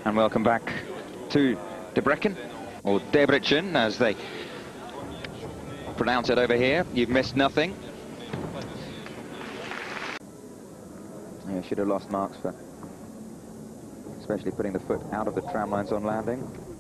And welcome back to Debrecen, or Debrecen as they pronounce it over here. You've missed nothing. Yeah, should have lost marks for especially putting the foot out of the tram lines on landing.